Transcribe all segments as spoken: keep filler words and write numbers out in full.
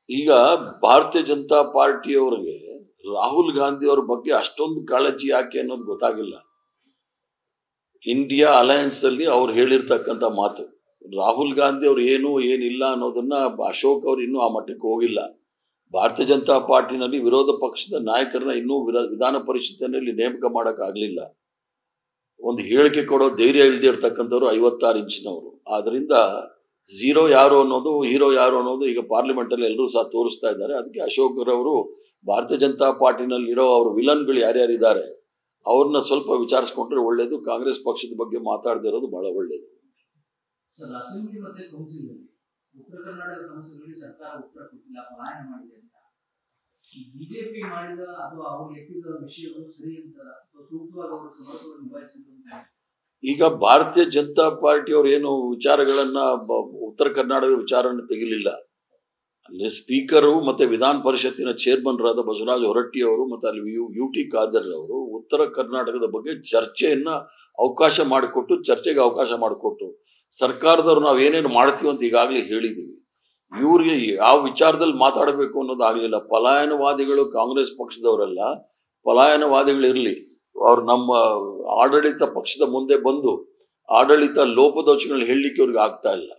ಈಗ ಭಾರತೀಯ ಜನತಾ ಪಾರ್ಟಿಯವರಿಗೆ ರಾಹುಲ್ ಗಾಂಧಿ ಅವರ ಬಗ್ಗೆ ಅಷ್ಟೊಂದು ಕಾಳಜಿ ಯಾಕೆ ಅನ್ನೋದು ಗೊತ್ತಾಗಿಲ್ಲ. ಇಂಡಿಯಾ ಅಲಯನ್ಸ್ ಅಲ್ಲಿ ಅವ್ರು ಹೇಳಿರ್ತಕ್ಕಂಥ ಮಾತು, ರಾಹುಲ್ ಗಾಂಧಿ ಅವ್ರು ಏನು ಏನಿಲ್ಲ ಅನ್ನೋದನ್ನ ಅಶೋಕ್ ಅವ್ರು ಇನ್ನೂ ಆ ಮಟ್ಟಕ್ಕೆ ಹೋಗಿಲ್ಲ. ಭಾರತೀಯ ಜನತಾ ಪಾರ್ಟಿನಲ್ಲಿ ವಿರೋಧ ಪಕ್ಷದ ನಾಯಕರನ್ನ ಇನ್ನೂ ವಿಧಾನ ಪರಿಷತ್ತಿನಲ್ಲಿ ನೇಮಕ ಮಾಡಕ್ ಆಗ್ಲಿಲ್ಲ. ಒಂದು ಹೇಳಿಕೆ ಕೊಡೋ ಧೈರ್ಯ ಇಲ್ಲದೆ ಇರ್ತಕ್ಕಂಥವ್ರು ಐವತ್ತಾರು ಇಂಚಿನವರು. ಆದ್ರಿಂದ ಝೀರೋ ಯಾರು ಅನ್ನೋದು, ಹೀರೋ ಯಾರು ಅನ್ನೋದು ಈಗ ಪಾರ್ಲಿಮೆಂಟ್ ಅಲ್ಲಿ ಎಲ್ಲರೂ ಸಹ ತೋರಿಸ್ತಾ ಇದ್ದಾರೆ. ಅದಕ್ಕೆ ಅಶೋಕ್ ಅವರು ಭಾರತೀಯ ಜನತಾ ಪಾರ್ಟಿನಲ್ಲಿ ಇರೋ ಅವ್ರ ವಿಲನ್ಗಳು ಯಾರ್ಯಾರಿದ್ದಾರೆ ಅವ್ರನ್ನ ಸ್ವಲ್ಪ ವಿಚಾರಿಸ್ಕೊಂಡ್ರೆ ಒಳ್ಳೇದು. ಕಾಂಗ್ರೆಸ್ ಪಕ್ಷದ ಬಗ್ಗೆ ಮಾತಾಡದೇ ಇರೋದು ಬಹಳ ಒಳ್ಳೇದು. ಅಸೆಂಬ್ಲಿ ಮತ್ತೆ ಕೌನ್ಸಿಲ್ ಉತ್ತರ ಕರ್ನಾಟಕ ಸಮಸ್ಯೆಗಳಿಗೆ ಸರ್ಕಾರ ಉತ್ತರ ಕೊಟ್ಟಿಲ್ಲ, ಪಲಾಯನ ಮಾಡಿದೆ ಅಂತ ಬಿಜೆಪಿ ಮಾಡಿದ ಅಥವಾ ಅವರು ಎತ್ತಿದ ವಿಷಯಗಳು ಸರಿ ಅಂತ ಸೂಕ್ತವಾಗಿ ಅವರು ಸಮರ್ಥವಾಗಿ ನಿಭಾಯಿಸಿದಂತೆ. ಈಗ ಭಾರತೀಯ ಜನತಾ ಪಾರ್ಟಿ ಅವ್ರು ಏನು ವಿಚಾರಗಳನ್ನ ಉತ್ತರ ಕರ್ನಾಟಕದ ವಿಚಾರವನ್ನು ತೆಗಿಲಿಲ್ಲ. ಅಲ್ಲಿ ಸ್ಪೀಕರು ಮತ್ತೆ ವಿಧಾನ ಪರಿಷತ್ತಿನ ಚೇರ್ಮನ್ ರಾದ ಬಸವರಾಜ ಹೊರಟ್ಟಿ ಅವರು ಮತ್ತೆ ಅಲ್ಲಿ ಯು ಟಿ ಖಾದರ್ ಅವರು ಉತ್ತರ ಕರ್ನಾಟಕದ ಬಗ್ಗೆ ಚರ್ಚೆಯನ್ನ ಅವಕಾಶ ಮಾಡಿಕೊಟ್ಟು ಚರ್ಚೆಗೆ ಅವಕಾಶ ಮಾಡಿಕೊಟ್ಟು ಸರ್ಕಾರದವ್ರು ನಾವು ಏನೇನು ಮಾಡ್ತೀವಿ ಅಂತ ಈಗಾಗಲೇ ಹೇಳಿದೀವಿ. ಇವ್ರಿಗೆ ಯಾವ ವಿಚಾರದಲ್ಲಿ ಮಾತಾಡಬೇಕು ಅನ್ನೋದು ಆಗ್ಲಿಲ್ಲ. ಪಲಾಯನವಾದಿಗಳು ಕಾಂಗ್ರೆಸ್ ಪಕ್ಷದವರೆಲ್ಲ ಪಲಾಯನವಾದಿಗಳಿರ್ಲಿ, ಅವ್ರು ನಮ್ಮ ಆಡಳಿತ ಪಕ್ಷದ ಮುಂದೆ ಬಂದು ಆಡಳಿತ ಲೋಪದೋಷಗಳನ್ನ ಹೇಳಲಿಕ್ಕೆ ಅವ್ರಿಗೆ ಆಗ್ತಾ ಇಲ್ಲ.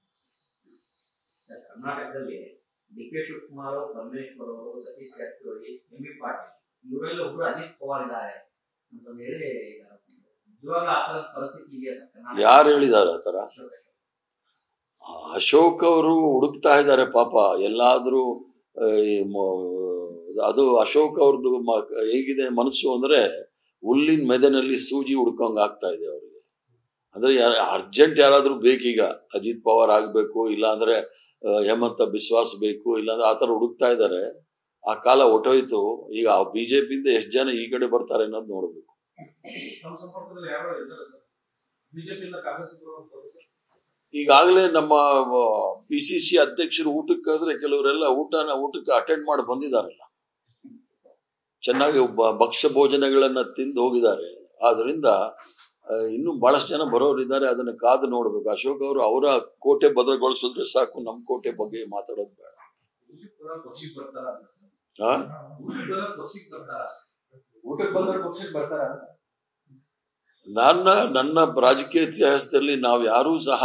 ಕರ್ನಾಟಕದಲ್ಲಿ ಡಿ ಕೆ ಶಿವಕುಮಾರ್, ಪರಮೇಶ್ವರ್ ಅವರು, ಸತೀಶ್ ಜಾರಕಿಹೊಳಿ, ಎಂ ಬಿ ಪಾಟೀಲ್ ಇವರೆಲ್ಲ ಒಬ್ರು ಅಜಿತ್ ಪವಾರ್ ಇದ್ದಾರೆ ಅಂತ ಹೇಳಿ ನಿಜವಾಗ್ಲೂ ಆ ತರದ ಪರಿಸ್ಥಿತಿ ಇದೆಯಾ ಸರ್? ಯಾರು ಹೇಳಿದ್ದಾರೆ ಆ ತರ? ಅಶೋಕ್ ಅವರು ಹುಡುಕ್ತಾ ಇದ್ದಾರೆ ಪಾಪ ಎಲ್ಲಾದ್ರೂ. ಅದು ಅಶೋಕ್ ಅವ್ರದ್ದು ಹೇಗಿದೆ ಮನಸ್ಸು ಅಂದ್ರೆ ಹುಲ್ಲಿನ ಮೆದೆನಲ್ಲಿ ಸೂಜಿ ಹುಡ್ಕೊಂಡ್ ಆಗ್ತಾ ಇದೆ ಅವ್ರಿಗೆ. ಅಂದ್ರೆ ಅರ್ಜೆಂಟ್ ಯಾರಾದ್ರೂ ಬೇಕೀಗ, ಅಜಿತ್ ಪವಾರ್ ಆಗ್ಬೇಕು, ಇಲ್ಲ ಅಂದ್ರೆ ಹೇಮಂತ ಬಿಸ್ವಾಸ್ ಬೇಕು, ಇಲ್ಲಾಂದ್ರೆ ಆತರ ಹುಡುಕ್ತಾ ಇದ್ದಾರೆ. ಆ ಕಾಲ ಹೊಟ್ಟೋಯ್ತು. ಈಗ ಬಿಜೆಪಿಯಿಂದ ಎಷ್ಟು ಜನ ಈ ಕಡೆ ಬರ್ತಾರೆ ಅನ್ನೋದು ನೋಡ್ಬೇಕು. ಈಗಾಗಲೇ ನಮ್ಮ ಪಿ ಸಿ ಸಿ ಅಧ್ಯಕ್ಷರು ಊಟಕ್ಕೆ ಆದ್ರೆ ಕೆಲವರೆಲ್ಲ ಊಟನ ಊಟಕ್ಕೆ ಅಟೆಂಡ್ ಮಾಡಿ ಬಂದಿದ್ದಾರಲ್ಲ, ಚೆನ್ನಾಗಿ ಭಕ್ಷ್ಯ ಭೋಜನಗಳನ್ನ ತಿಂದು ಹೋಗಿದ್ದಾರೆ. ಆದ್ರಿಂದ ಇನ್ನು ಬಹಳಷ್ಟು ಜನ ಬರೋರಿದ್ದಾರೆ, ಅದನ್ನ ಕಾದು ನೋಡ್ಬೇಕು. ಅಶೋಕ್ ಅವರು ಅವರ ಕೋಟೆ ಭದ್ರಗೊಳಿಸಿದ್ರೆ ಸಾಕು, ನಮ್ಮ ಕೋಟೆ ಬಗ್ಗೆ ಮಾತಾಡೋದು ಬೇಡ. ನನ್ನ ನನ್ನ ರಾಜಕೀಯ ಇತಿಹಾಸದಲ್ಲಿ ನಾವು ಯಾರೂ ಸಹ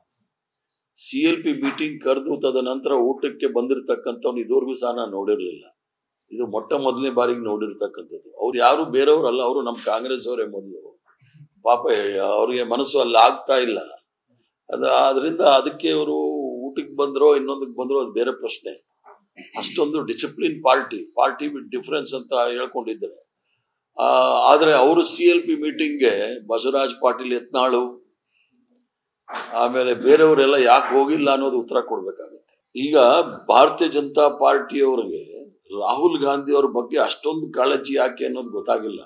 ಸಿ ಎಲ್ ಪಿ ಮೀಟಿಂಗ್ ಕರೆದು ತದ ನಂತರ ಊಟಕ್ಕೆ ಬಂದಿರತಕ್ಕಂಥವ್ನು ಇದುವರೆಗೂ ಸಹ ನಾನು ನೋಡಿರ್ಲಿಲ್ಲ. ಇದು ಮೊಟ್ಟ ಮೊದಲನೇ ಬಾರಿಗೆ ನೋಡಿರ್ತಕ್ಕಂಥದ್ದು. ಅವ್ರು ಯಾರು ಬೇರೆಯವ್ರಲ್ಲ, ಅವರು ನಮ್ಮ ಕಾಂಗ್ರೆಸ್ ಅವರೇ ಮೊದಲು. ಪಾಪ ಅವ್ರಿಗೆ ಮನಸ್ಸು ಅಲ್ಲಿ ಆಗ್ತಾ ಇಲ್ಲ. ಅದ ಆದ್ರಿಂದ ಅದಕ್ಕೆ ಅವರು ಊಟಕ್ಕೆ ಬಂದ್ರೋ ಇನ್ನೊಂದಕ್ಕೆ ಬಂದ್ರೋ ಅದು ಬೇರೆ ಪ್ರಶ್ನೆ. ಅಷ್ಟೊಂದು discipline party party with difference ಅಂತ ಹೇಳ್ಕೊಂಡಿದ್ದಾರೆ. ಆ ಆದ್ರೆ ಅವರು ಸಿ ಎಲ್ ಪಿ ಮೀಟಿಂಗ್ಗೆ ಬಸವರಾಜ್ ಪಾಟೀಲ್ ಯತ್ನಾಳು ಆಮೇಲೆ ಬೇರೆಯವರೆಲ್ಲ ಯಾಕೆ ಹೋಗಿಲ್ಲ ಅನ್ನೋದು ಉತ್ತರ ಕೊಡ್ಬೇಕಾಗುತ್ತೆ. ಈಗ ಭಾರತೀಯ ಜನತಾ ಪಾರ್ಟಿಯವರಿಗೆ ರಾಹುಲ್ ಗಾಂಧಿ ಅವ್ರ ಬಗ್ಗೆ ಅಷ್ಟೊಂದು ಕಾಳಜಿ ಯಾಕೆ ಅನ್ನೋದು ಗೊತ್ತಾಗಿಲ್ಲ.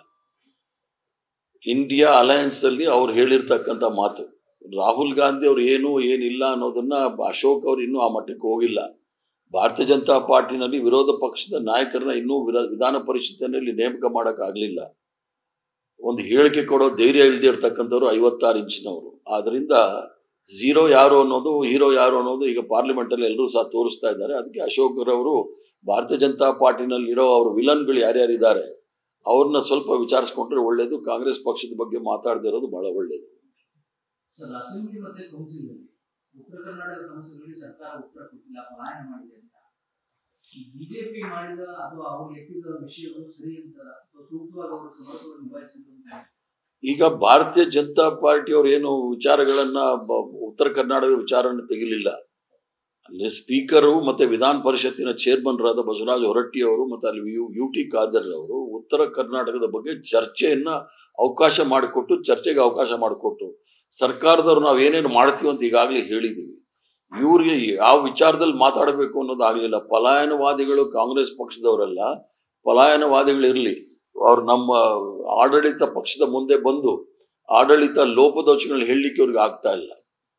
ಇಂಡಿಯಾ ಅಲಯನ್ಸ್ ಅಲ್ಲಿ ಅವ್ರು ಹೇಳಿರ್ತಕ್ಕಂಥ ಮಾತು, ರಾಹುಲ್ ಗಾಂಧಿ ಅವ್ರು ಏನು ಏನಿಲ್ಲ ಅನ್ನೋದನ್ನ ಅಶೋಕ್ ಅವ್ರು ಇನ್ನೂ ಆ ಮಟ್ಟಕ್ಕೆ ಹೋಗಿಲ್ಲ. ಭಾರತೀಯ ಜನತಾ ಪಾರ್ಟಿನಲ್ಲಿ ವಿರೋಧ ಪಕ್ಷದ ನಾಯಕರನ್ನ ಇನ್ನೂ ವಿಧಾನ ಪರಿಷತ್ತಿನಲ್ಲಿ ನೇಮಕ ಮಾಡಕ್ ಆಗ್ಲಿಲ್ಲ. ಒಂದು ಹೇಳಿಕೆ ಕೊಡೋ ಧೈರ್ಯ ಇಲ್ಲದೆ ಇರ್ತಕ್ಕಂಥವ್ರು ಐವತ್ತಾರು ಇಂಚಿನವರು. ಆದ್ರಿಂದ ಝೀರೋ ಯಾರು ಅನ್ನೋದು, ಹೀರೋ ಯಾರು ಅನ್ನೋದು ಈಗ ಪಾರ್ಲಿಮೆಂಟ್ ಅಲ್ಲಿ ಎಲ್ಲರೂ ಸಹ ತೋರಿಸ್ತಾ ಇದ್ದಾರೆ. ಅದಕ್ಕೆ ಅಶೋಕ್ ಅವರು ಭಾರತೀಯ ಜನತಾ ಪಾರ್ಟಿನಲ್ಲಿ ಇರೋ ಅವ್ರ ವಿಲನ್ಗಳು ಯಾರ್ಯಾರಿದ್ದಾರೆ ಅವ್ರನ್ನ ಸ್ವಲ್ಪ ವಿಚಾರಿಸ್ಕೊಂಡ್ರೆ ಒಳ್ಳೇದು. ಕಾಂಗ್ರೆಸ್ ಪಕ್ಷದ ಬಗ್ಗೆ ಮಾತಾಡದೇ ಇರೋದು ಬಹಳ ಒಳ್ಳೇದು. ಅಸೆಂಬ್ಲಿ ಮತ್ತೆ ಕೌನ್ಸಿಲ್ ಉತ್ತರ ಕರ್ನಾಟಕ ಸಮಸ್ಯೆಗಳಿಗೆ ಸರ್ಕಾರ ಉತ್ತರ ಕೊಟ್ಟಿಲ್ಲ, ಪಲಾಯನ ಮಾಡಿದೆ ಅಂತ ಬಿಜೆಪಿ ಮಾಡಿದ ಅಥವಾ ಅವರು ಎತ್ತಿದ ವಿಷಯಗಳು ಸರಿ ಅಂತ ಸೂಕ್ತವಾಗಿ ಅವರು ಸಮರ್ಥವಾಗಿ ನಿಭಾಯಿಸಿದಂತೆ. ಈಗ ಭಾರತೀಯ ಜನತಾ ಪಾರ್ಟಿ ಅವ್ರು ಏನು ವಿಚಾರಗಳನ್ನ ಉತ್ತರ ಕರ್ನಾಟಕದ ವಿಚಾರವನ್ನು ತೆಗಿಲಿಲ್ಲ. ಅಲ್ಲಿ ಸ್ಪೀಕರು ಮತ್ತೆ ವಿಧಾನ ಪರಿಷತ್ತಿನ ಚೇರ್ಮನ್ ರಾದ ಬಸವರಾಜ ಹೊರಟ್ಟಿ ಅವರು ಮತ್ತೆ ಅಲ್ಲಿ ಯು ಟಿ ಖಾದರ್ ಅವರು ಉತ್ತರ ಕರ್ನಾಟಕದ ಬಗ್ಗೆ ಚರ್ಚೆಯನ್ನ ಅವಕಾಶ ಮಾಡಿಕೊಟ್ಟು ಚರ್ಚೆಗೆ ಅವಕಾಶ ಮಾಡಿಕೊಟ್ಟು ಸರ್ಕಾರದವ್ರು ನಾವು ಏನೇನು ಮಾಡ್ತೀವಿ ಅಂತ ಈಗಾಗಲೇ ಹೇಳಿದೀವಿ. ಇವ್ರಿಗೆ ಯಾವ ವಿಚಾರದಲ್ಲಿ ಮಾತಾಡಬೇಕು ಅನ್ನೋದು ಆಗ್ಲಿಲ್ಲ. ಪಲಾಯನವಾದಿಗಳು ಕಾಂಗ್ರೆಸ್ ಪಕ್ಷದವರೆಲ್ಲ ಪಲಾಯನವಾದಿಗಳಿರ್ಲಿ, ಅವ್ರು ನಮ್ಮ ಆಡಳಿತ ಪಕ್ಷದ ಮುಂದೆ ಬಂದು ಆಡಳಿತ ಲೋಪದೋಷಗಳನ್ನ ಹೇಳಲಿಕ್ಕೆ ಅವ್ರಿಗೆ ಆಗ್ತಾ ಇಲ್ಲ.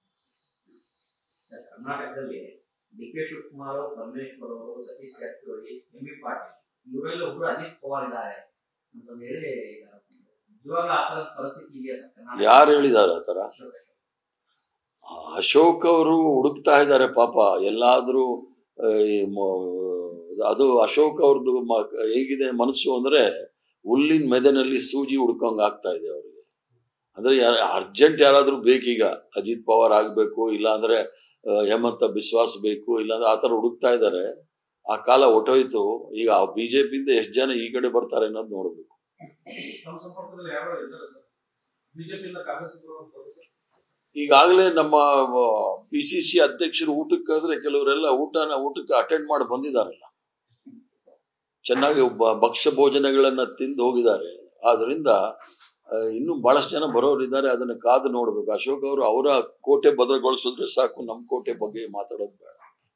ಕರ್ನಾಟಕದಲ್ಲಿ ಡಿ ಕೆ ಶಿವಕುಮಾರ್, ಪರಮೇಶ್ವರ್ ಅವರು, ಸತೀಶ್ ಜಾರಕಿಹೊಳಿ, ಎಂ ಬಿ ಪಾಟೀಲ್ ಇವರೆಲ್ಲ ಒಬ್ರು ಅಜಿತ್ ಪವಾರ್ ಇದ್ದಾರೆ ಅಂತ ಹೇಳಿ ನಿಜವಾಗ್ಲೂ ಆ ತರದ ಪರಿಸ್ಥಿತಿ ಇದೆಯಾ ಸರ್? ಯಾರು ಹೇಳಿದ್ದಾರೆ ಆ ತರ? ಅಶೋಕ್ ಅವರು ಹುಡುಕ್ತಾ ಇದ್ದಾರೆ ಪಾಪ ಎಲ್ಲಾದ್ರೂ. ಅದು ಅಶೋಕ್ ಅವ್ರದ್ದು ಹೇಗಿದೆ ಮನಸ್ಸು ಅಂದರೆ ಹುಲ್ಲಿನ ಮೆದೆನಲ್ಲಿ ಸೂಜಿ ಹುಡ್ಕೊಂಡ್ ಆಗ್ತಾ ಇದೆ ಅವ್ರಿಗೆ. ಅಂದ್ರೆ ಅರ್ಜೆಂಟ್ ಯಾರಾದ್ರೂ ಬೇಕೀಗ, ಅಜಿತ್ ಪವಾರ್ ಆಗ್ಬೇಕು, ಇಲ್ಲಾಂದ್ರೆ ಹೇಮಂತ ಬಿಸ್ವಾಸ್ ಬೇಕು, ಇಲ್ಲಾಂದ್ರೆ ಆ ಥರ ಹುಡುಕ್ತಾ ಇದ್ದಾರೆ. ಆ ಕಾಲ ಹೊಟ್ಟೋಯ್ತು. ಈಗ ಬಿಜೆಪಿಯಿಂದ ಎಷ್ಟು ಜನ ಈ ಕಡೆ ಬರ್ತಾರೆ ಅನ್ನೋದು ನೋಡ್ಬೇಕು. ಈಗಾಗಲೇ ನಮ್ಮ ಪಿ ಸಿ ಸಿ ಅಧ್ಯಕ್ಷರು ಊಟಕ್ಕೆ ಆದ್ರೆ ಕೆಲವರೆಲ್ಲ ಊಟನ ಊಟಕ್ಕೆ ಅಟೆಂಡ್ ಮಾಡಿ ಬಂದಿದ್ದಾರಲ್ಲ, ಚೆನ್ನಾಗಿ ಭಕ್ಷ್ಯ ಭೋಜನಗಳನ್ನ ತಿಂದು ಹೋಗಿದ್ದಾರೆ. ಆದ್ರಿಂದ ಇನ್ನೂ ಬಹಳಷ್ಟು ಜನ ಬರೋರಿದ್ದಾರೆ, ಅದನ್ನ ಕಾದು ನೋಡ್ಬೇಕು. ಅಶೋಕ್ ಅವರು ಅವರ ಕೋಟೆ ಭದ್ರಗೊಳಿಸಿದ್ರೆ ಸಾಕು, ನಮ್ಮ ಕೋಟೆ ಬಗ್ಗೆ ಮಾತಾಡೋದು ಬೇಡ.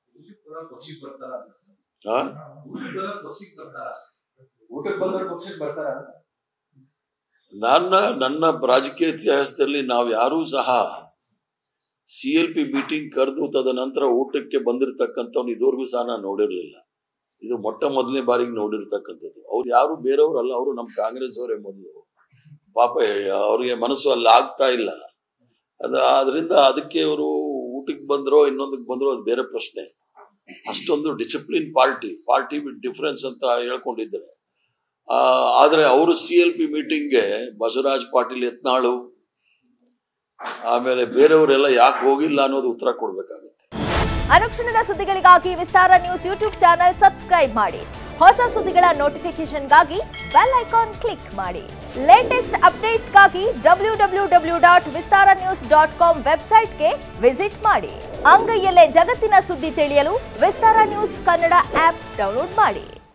ನನ್ನ ನನ್ನ ರಾಜಕೀಯ ಇತಿಹಾಸದಲ್ಲಿ ನಾವು ಯಾರೂ ಸಹ ಸಿ ಎಲ್ ಪಿ ಮೀಟಿಂಗ್ ಕರೆದು ತದ ನಂತರ ಊಟಕ್ಕೆ ಬಂದಿರತಕ್ಕಂಥವ್ನು ಇದುವರೆಗೂ ಸಹ ನಾನು ನೋಡಿರ್ಲಿಲ್ಲ. ಇದು ಮೊಟ್ಟ ಮೊದಲನೇ ಬಾರಿಗೆ ನೋಡಿರ್ತಕ್ಕಂಥದ್ದು. ಅವ್ರು ಯಾರು ಬೇರೆಯವ್ರಲ್ಲ, ಅವರು ನಮ್ಮ ಕಾಂಗ್ರೆಸ್ ಅವರೇ ಮೊದಲು. ಪಾಪ ಅವ್ರಿಗೆ ಮನಸ್ಸು ಅಲ್ಲಿ ಆಗ್ತಾ ಇಲ್ಲ. ಅದ ಆದ್ರಿಂದ ಅದಕ್ಕೆ ಅವರು ಊಟಕ್ಕೆ ಬಂದ್ರೋ ಇನ್ನೊಂದಕ್ಕೆ ಬಂದ್ರೋ ಅದು ಬೇರೆ ಪ್ರಶ್ನೆ. ಅಷ್ಟೊಂದು discipline party party with difference ಅಂತ ಹೇಳ್ಕೊಂಡಿದ್ದಾರೆ. ಆ ಆದ್ರೆ ಅವರು ಸಿ ಎಲ್ ಪಿ ಮೀಟಿಂಗ್ಗೆ ಬಸವರಾಜ್ ಪಾಟೀಲ್ ಯತ್ನಾಳು ಆಮೇಲೆ ಬೇರೆಯವರೆಲ್ಲ ಯಾಕೆ ಹೋಗಿಲ್ಲ ಅನ್ನೋದು ಉತ್ತರ ಕೊಡ್ಬೇಕಾಗುತ್ತೆ. ಅನುಕ್ಷಣದ ಸುದ್ದಿಗಳಿಗಾಗಿ Vistara news YouTube channel subscribe ಮಾಡಿ. ಹೊಸ ಸುದ್ದಿಗಳ ನೋಟಿಫಿಕೇಶನ್ಗಾಗಿ ಬೆಲ್ ಐಕಾನ್ ಕ್ಲಿಕ್ ಮಾಡಿ. ಲೇಟೆಸ್ಟ್ ಅಪ್ಡೇಟ್ಸ್ಗಾಗಿ W W W dot Vistara news dot com ವೆಬ್ಸೈಟ್ಗೆ ವಿಸಿಟ್ ಮಾಡಿ. ಅಂಗೈಯಲ್ಲೇ ಜಗತ್ತಿನ ಸುದ್ದಿ ತಿಳಿಯಲು Vistara news Kannada app download ಮಾಡಿ.